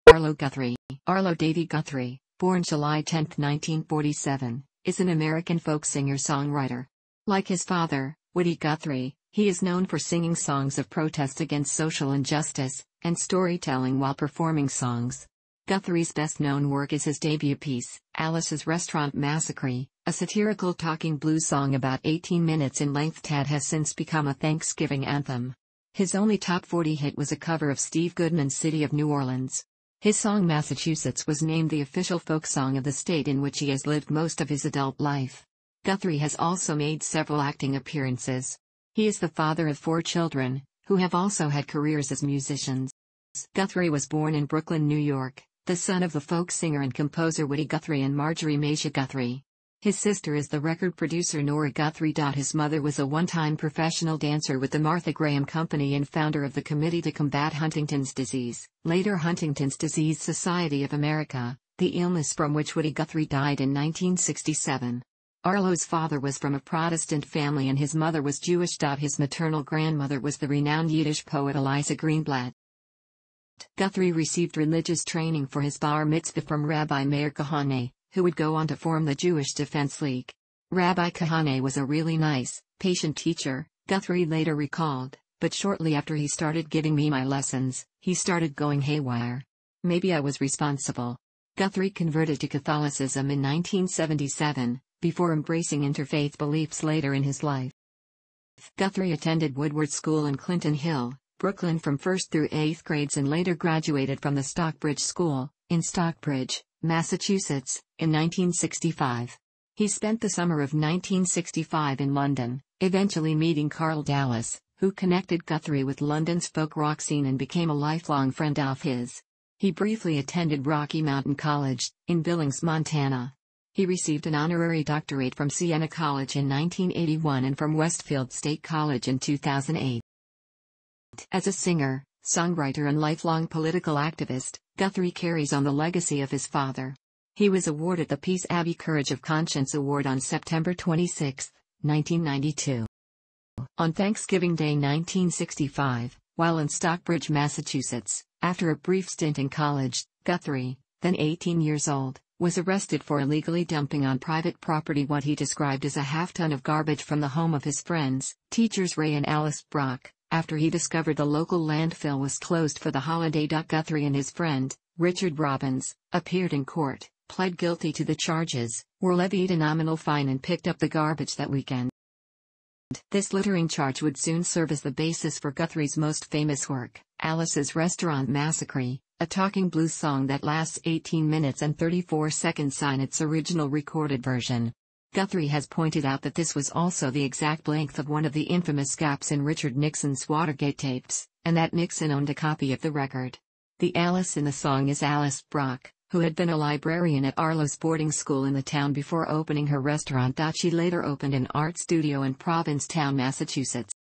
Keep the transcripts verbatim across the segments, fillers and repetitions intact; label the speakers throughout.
Speaker 1: Arlo Guthrie. Arlo Davy Guthrie, born July tenth nineteen forty-seven, is an American folk singer-songwriter. Like his father, Woody Guthrie, he is known for singing songs of protest against social injustice, and storytelling while performing songs. Guthrie's best-known work is his debut piece, Aliza's Restaurant Massacree, a satirical talking blues song about eighteen minutes in length that has since become a Thanksgiving anthem. His only top forty hit was a cover of Steve Goodman's City of New Orleans. His song Massachusetts was named the official folk song of the state in which he has lived most of his adult life. Guthrie has also made several acting appearances. He is the father of four children, who have also had careers as musicians. Guthrie was born in Brooklyn, New York, the son of the folk singer and composer Woody Guthrie and Marjorie Mazia Guthrie. His sister is the record producer Nora Guthrie. His mother was a one-time professional dancer with the Martha Graham Company and founder of the Committee to Combat Huntington's Disease, later Huntington's Disease Society of America, the illness from which Woody Guthrie died in nineteen sixty-seven. Arlo's father was from a Protestant family and his mother was Jewish. His maternal grandmother was the renowned Yiddish poet Aliza Greenblatt. Guthrie received religious training for his bar mitzvah from Rabbi Meir Kahane, who would go on to form the Jewish Defense League. Rabbi Kahane was a really nice, patient teacher, Guthrie later recalled, but shortly after he started giving me my lessons, he started going haywire. Maybe I was responsible. Guthrie converted to Catholicism in nineteen seventy-seven, before embracing interfaith beliefs later in his life. Guthrie attended Woodward School in Clinton Hill, Brooklyn from first through eighth grades and later graduated from the Stockbridge School, in Stockbridge, Massachusetts, in nineteen sixty-five. He spent the summer of nineteen sixty-five in London, eventually meeting Carl Dallas, who connected Guthrie with London's folk rock scene and became a lifelong friend of his. He briefly attended Rocky Mountain College, in Billings, Montana. He received an honorary doctorate from Siena College in nineteen eighty-one and from Westfield State College in two thousand eight. As a singer, songwriter and lifelong political activist, Guthrie carries on the legacy of his father. He was awarded the Peace Abbey Courage of Conscience Award on September twenty-sixth, nineteen ninety-two. On Thanksgiving Day nineteen sixty-five, while in Stockbridge, Massachusetts, after a brief stint in college, Guthrie, then eighteen years old, was arrested for illegally dumping on private property what he described as a half-ton of garbage from the home of his friends, teachers Ray and Alice Brock. After he discovered the local landfill was closed for the holiday. Guthrie and his friend, Richard Robbins, appeared in court, pled guilty to the charges, were levied a nominal fine and picked up the garbage that weekend. This littering charge would soon serve as the basis for Guthrie's most famous work, Aliza's Restaurant Massacree, a talking blues song that lasts eighteen minutes and thirty-four seconds in its original recorded version. Guthrie has pointed out that this was also the exact length of one of the infamous gaps in Richard Nixon's Watergate tapes, and that Nixon owned a copy of the record. The Alice in the song is Alice Brock, who had been a librarian at Arlo's boarding school in the town before opening her restaurant. She later opened an art studio in Provincetown, Massachusetts.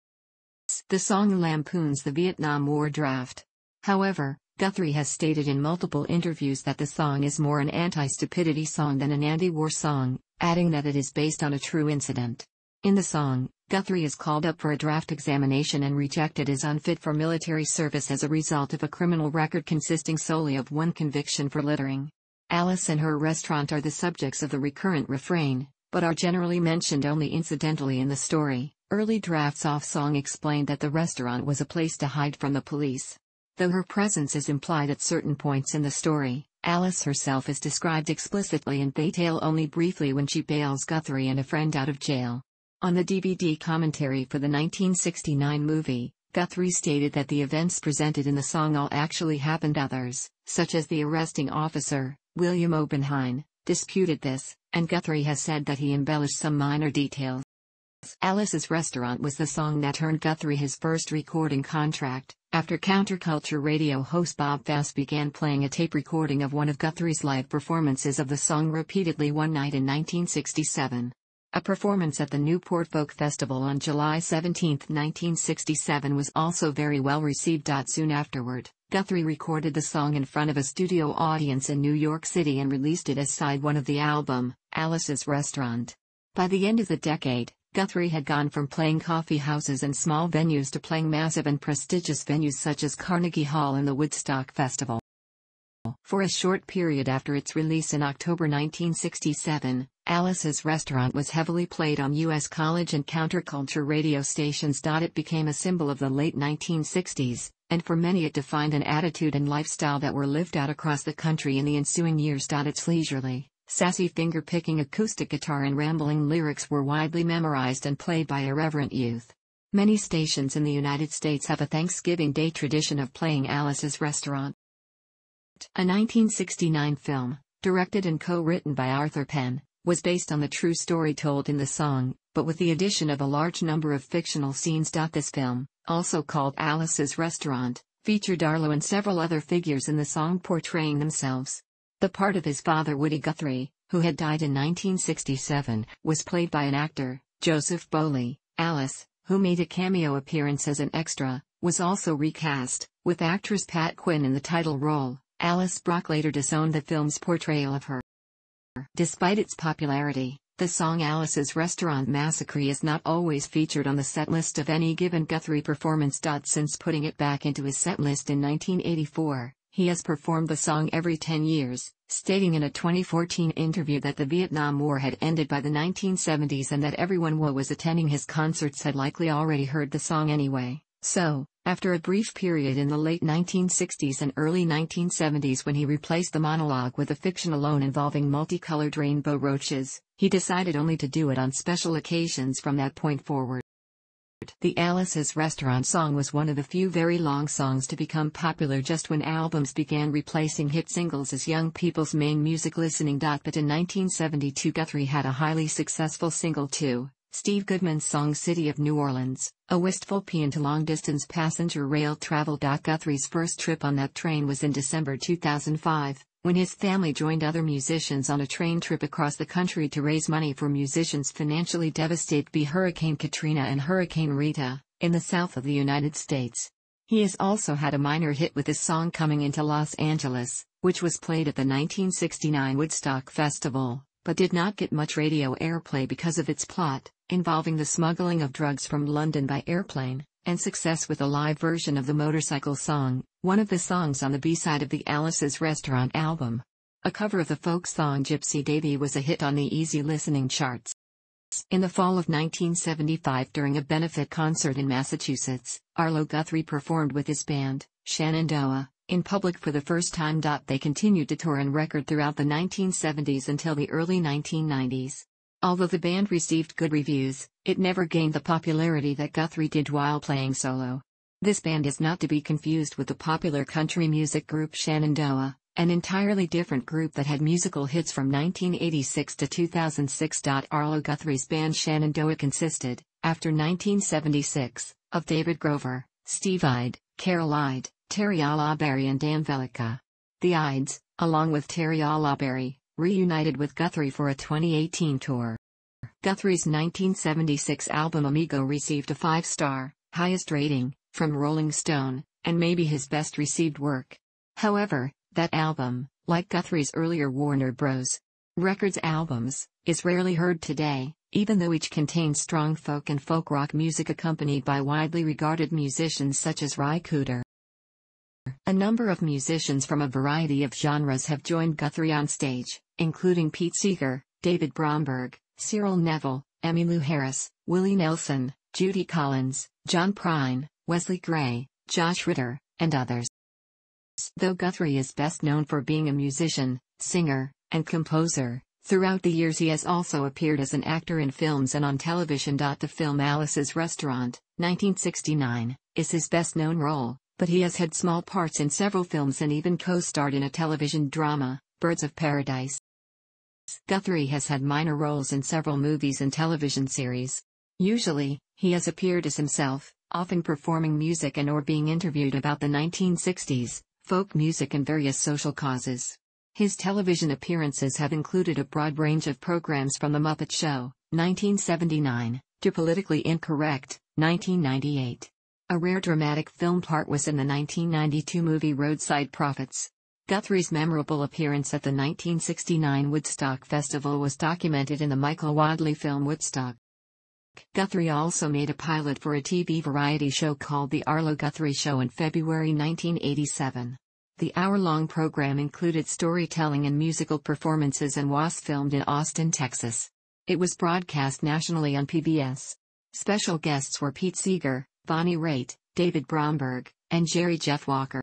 Speaker 1: The song lampoons the Vietnam War draft. However, Guthrie has stated in multiple interviews that the song is more an anti-stupidity song than an anti-war song, adding that it is based on a true incident. In the song, Guthrie is called up for a draft examination and rejected as unfit for military service as a result of a criminal record consisting solely of one conviction for littering. Alice and her restaurant are the subjects of the recurrent refrain, but are generally mentioned only incidentally in the story. Early drafts of song explained that the restaurant was a place to hide from the police. Though her presence is implied at certain points in the story, Alice herself is described explicitly in detail only briefly when she bails Guthrie and a friend out of jail. On the D V D commentary for the nineteen sixty-nine movie, Guthrie stated that the events presented in the song all actually happened. Others, such as the arresting officer, William Oppenheim, disputed this, and Guthrie has said that he embellished some minor details. Alice's Restaurant was the song that earned Guthrie his first recording contract, after counterculture radio host Bob Fass began playing a tape recording of one of Guthrie's live performances of the song repeatedly one night in nineteen sixty-seven. A performance at the Newport Folk Festival on July seventeenth nineteen sixty-seven was also very well received. Soon afterward, Guthrie recorded the song in front of a studio audience in New York City and released it as side one of the album, Alice's Restaurant. By the end of the decade, Guthrie had gone from playing coffee houses and small venues to playing massive and prestigious venues such as Carnegie Hall and the Woodstock Festival. For a short period after its release in October nineteen sixty-seven, Alice's Restaurant was heavily played on U S college and counterculture radio stations. It became a symbol of the late nineteen sixties, and for many it defined an attitude and lifestyle that were lived out across the country in the ensuing years. Its leisurely, sassy finger-picking acoustic guitar and rambling lyrics were widely memorized and played by irreverent youth. Many stations in the United States have a Thanksgiving Day tradition of playing Alice's Restaurant. A nineteen sixty-nine film, directed and co-written by Arthur Penn, was based on the true story told in the song, but with the addition of a large number of fictional scenes. This film, also called Alice's Restaurant, featured Arlo and several other figures in the song portraying themselves. The part of his father Woody Guthrie, who had died in nineteen sixty-seven, was played by an actor, Joseph Bowley. Alice, who made a cameo appearance as an extra, was also recast, with actress Pat Quinn in the title role. Alice Brock later disowned the film's portrayal of her. Despite its popularity, the song Alice's Restaurant Massacree is not always featured on the setlist of any given Guthrie performance. Since putting it back into his setlist in nineteen eighty-four, he has performed the song every ten years, stating in a twenty fourteen interview that the Vietnam War had ended by the nineteen seventies and that everyone who was attending his concerts had likely already heard the song anyway. So, after a brief period in the late nineteen sixties and early nineteen seventies when he replaced the monologue with a fiction alone involving multicolored rainbow roaches, he decided only to do it on special occasions from that point forward. The Alice's Restaurant song was one of the few very long songs to become popular just when albums began replacing hit singles as young people's main music listening. But in nineteen seventy-two Guthrie had a highly successful single too. Steve Goodman's song City of New Orleans, a wistful paean to long-distance passenger rail travel. Guthrie's first trip on that train was in December two thousand five, when his family joined other musicians on a train trip across the country to raise money for musicians financially devastated by Hurricane Katrina and Hurricane Rita, in the south of the United States. He has also had a minor hit with his song Coming into Los Angeles, which was played at the nineteen sixty-nine Woodstock Festival, but did not get much radio airplay because of its plot, involving the smuggling of drugs from London by airplane, and success with a live version of the Motorcycle Song, one of the songs on the B-side of the Alice's Restaurant album. A cover of the folk song Gypsy Davy was a hit on the easy listening charts. In the fall of nineteen seventy-five, during a benefit concert in Massachusetts, Arlo Guthrie performed with his band, Shenandoah, in public for the first time. They continued to tour and record throughout the nineteen seventies until the early nineteen nineties. Although the band received good reviews, it never gained the popularity that Guthrie did while playing solo. This band is not to be confused with the popular country music group Shenandoah, an entirely different group that had musical hits from nineteen eighty-six to two thousand six. Arlo Guthrie's band Shenandoah consisted, after nineteen seventy-six, of David Grover, Steve Ide, Carol Ide, Terry Alaberry and Dan Velica. The Ides, along with Terry Alaberry, reunited with Guthrie for a twenty eighteen tour. Guthrie's nineteen seventy-six album Amigo received a five-star, highest rating, from Rolling Stone, and may be his best-received work. However, that album, like Guthrie's earlier Warner Bros. Records albums, is rarely heard today, even though each contains strong folk and folk rock music accompanied by widely regarded musicians such as Ry Cooder. A number of musicians from a variety of genres have joined Guthrie on stage, including Pete Seeger, David Bromberg, Cyril Neville, Emmylou Harris, Willie Nelson, Judy Collins, John Prine, Wesley Gray, Josh Ritter, and others. Though Guthrie is best known for being a musician, singer, and composer, throughout the years he has also appeared as an actor in films and on television. The film Alice's Restaurant, nineteen sixty-nine, is his best-known role, but he has had small parts in several films and even co-starred in a television drama, Birds of Paradise. Guthrie has had minor roles in several movies and television series. Usually, he has appeared as himself, often performing music and or being interviewed about the nineteen sixties, folk music and various social causes. His television appearances have included a broad range of programs from The Muppet Show, nineteen seventy-nine, to Politically Incorrect, nineteen ninety-eight. A rare dramatic film part was in the nineteen ninety-two movie Roadside Prophets. Guthrie's memorable appearance at the nineteen sixty-nine Woodstock Festival was documented in the Michael Wadley film Woodstock. Guthrie also made a pilot for a T V variety show called The Arlo Guthrie Show in February nineteen eighty-seven. The hour-long program included storytelling and musical performances and was filmed in Austin, Texas. It was broadcast nationally on P B S. Special guests were Pete Seeger, Bonnie Raitt, David Bromberg, and Jerry Jeff Walker.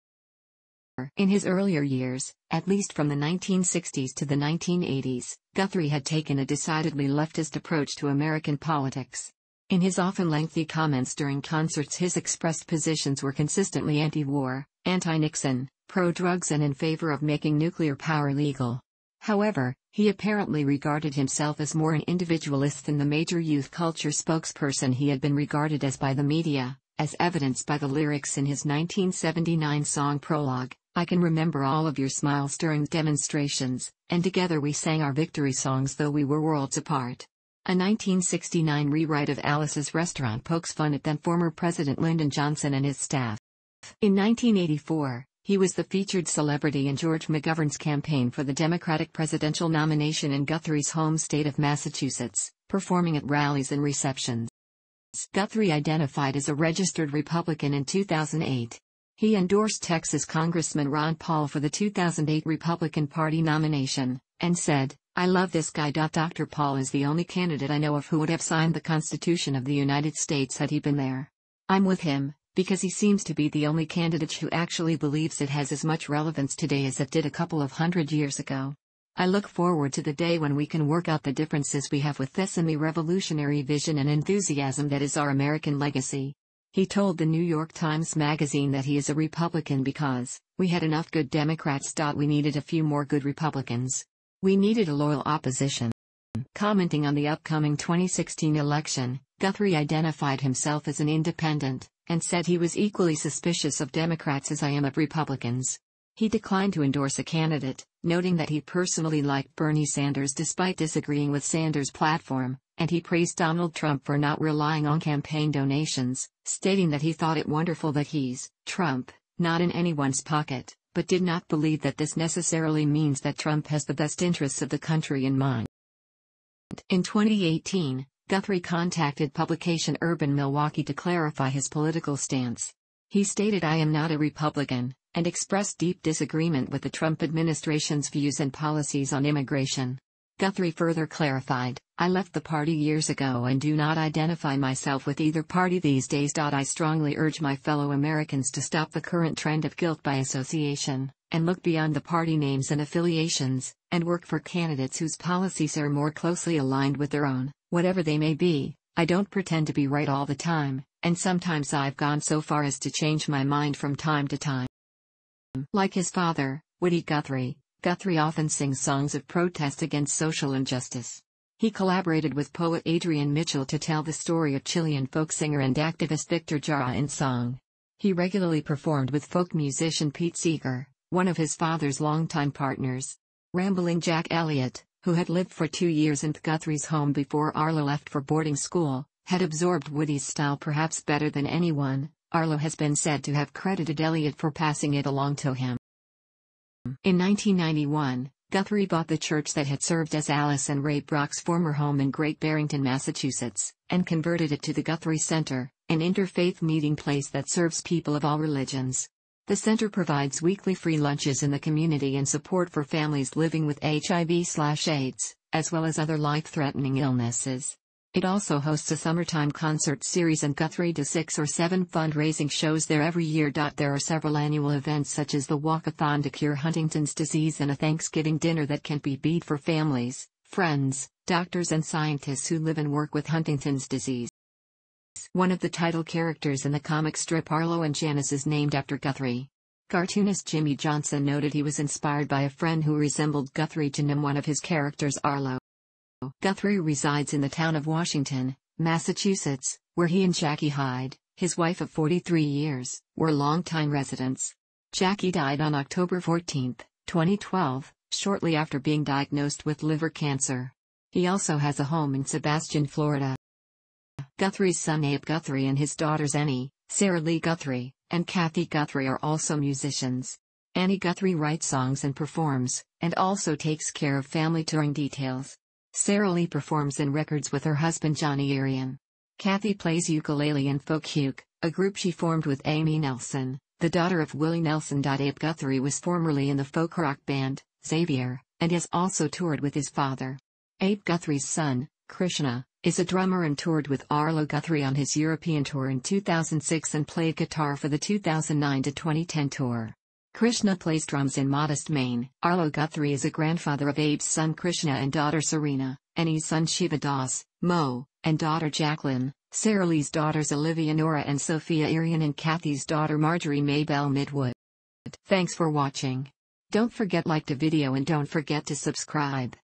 Speaker 1: In his earlier years, at least from the nineteen sixties to the nineteen eighties, Guthrie had taken a decidedly leftist approach to American politics. In his often lengthy comments during concerts, his expressed positions were consistently anti-war, anti-Nixon, pro-drugs, and in favor of making nuclear power legal. However, he apparently regarded himself as more an individualist than the major youth culture spokesperson he had been regarded as by the media, as evidenced by the lyrics in his nineteen seventy-nine song Prologue. I can remember all of your smiles during demonstrations, and together we sang our victory songs though we were worlds apart. A nineteen sixty-nine rewrite of Alice's Restaurant pokes fun at then former President Lyndon Johnson and his staff. In nineteen eighty-four, he was the featured celebrity in George McGovern's campaign for the Democratic presidential nomination in Guthrie's home state of Massachusetts, performing at rallies and receptions. Guthrie identified as a registered Republican in two thousand eight. He endorsed Texas Congressman Ron Paul for the two thousand eight Republican Party nomination, and said, "I love this guy. Doctor Paul is the only candidate I know of who would have signed the Constitution of the United States had he been there. I'm with him, because he seems to be the only candidate who actually believes it has as much relevance today as it did a couple of hundred years ago. I look forward to the day when we can work out the differences we have with this and the revolutionary vision and enthusiasm that is our American legacy." He told the New York Times Magazine that he is a Republican because, "We had enough good Democrats. We needed a few more good Republicans. We needed a loyal opposition." Commenting on the upcoming twenty sixteen election, Guthrie identified himself as an independent, and said he was equally suspicious of Democrats as I am of Republicans. He declined to endorse a candidate, noting that he personally liked Bernie Sanders despite disagreeing with Sanders' platform, and he praised Donald Trump for not relying on campaign donations, stating that he thought it wonderful that he's, Trump, not in anyone's pocket, but did not believe that this necessarily means that Trump has the best interests of the country in mind. In twenty eighteen, Guthrie contacted publication Urban Milwaukee to clarify his political stance. He stated, "I am not a Republican," and expressed deep disagreement with the Trump administration's views and policies on immigration. Guthrie further clarified, "I left the party years ago and do not identify myself with either party these days. I strongly urge my fellow Americans to stop the current trend of guilt by association, and look beyond the party names and affiliations, and work for candidates whose policies are more closely aligned with their own, whatever they may be. I don't pretend to be right all the time, and sometimes I've gone so far as to change my mind from time to time." Like his father, Woody Guthrie, Guthrie often sings songs of protest against social injustice. He collaborated with poet Adrian Mitchell to tell the story of Chilean folk singer and activist Victor Jara in song. He regularly performed with folk musician Pete Seeger, one of his father's longtime partners. Rambling Jack Elliott, who had lived for two years in Guthrie's home before Arlo left for boarding school, had absorbed Woody's style perhaps better than anyone. Arlo has been said to have credited Elliott for passing it along to him. In nineteen ninety-one, Guthrie bought the church that had served as Alice and Ray Brock's former home in Great Barrington, Massachusetts, and converted it to the Guthrie Center, an interfaith meeting place that serves people of all religions. The center provides weekly free lunches in the community and support for families living with H I V/AIDS, as well as other life-threatening illnesses. It also hosts a summertime concert series, and Guthrie does six or seven fundraising shows there every year. There are several annual events such as the Walkathon to cure Huntington's disease and a Thanksgiving dinner that can't be beat for families, friends, doctors and scientists who live and work with Huntington's disease. One of the title characters in the comic strip Arlo and Janice is named after Guthrie. Cartoonist Jimmy Johnson noted he was inspired by a friend who resembled Guthrie to name one of his characters Arlo. Guthrie resides in the town of Washington, Massachusetts, where he and Jackie Hyde, his wife of forty-three years, were longtime residents. Jackie died on October fourteenth, twenty twelve, shortly after being diagnosed with liver cancer. He also has a home in Sebastian, Florida. Guthrie's son Abe Guthrie and his daughters Annie, Sarah Lee Guthrie, and Kathy Guthrie are also musicians. Annie Guthrie writes songs and performs, and also takes care of family touring details. Sarah Lee performs in records with her husband Johnny Arian. Kathy plays ukulele in Folk Uke, a group she formed with Amy Nelson, the daughter of Willie Nelson. Abe Guthrie was formerly in the folk rock band, Xavier, and has also toured with his father. Abe Guthrie's son, Krishna, is a drummer and toured with Arlo Guthrie on his European tour in two thousand six and played guitar for the two thousand nine to twenty ten tour. Krishna plays drums in Modest, Maine. Arlo Guthrie is a grandfather of Abe's son Krishna and daughter Serena, and his son Shiva Das, Mo, and daughter Jacqueline, Sarah Lee's daughters Olivia Nora and Sophia Arian, and Kathy's daughter Marjorie Maybell Midwood. Thanks for watching. Don't forget like the video and don't forget to subscribe.